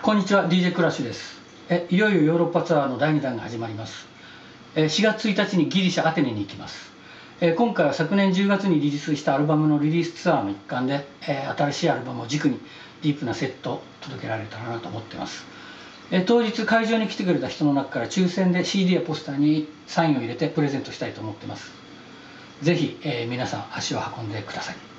こんにちは、DJ クラッシュです。いよいよヨーロッパツアーの第2弾が始まります。4月1日にギリシャ・アテネに行きます。今回は昨年10月にリリースしたアルバムのリリースツアーの一環で、新しいアルバムを軸にディープなセットを届けられたらなと思っています。当日会場に来てくれた人の中から抽選で CD やポスターにサインを入れてプレゼントしたいと思っています。ぜひ、皆さん足を運んでください。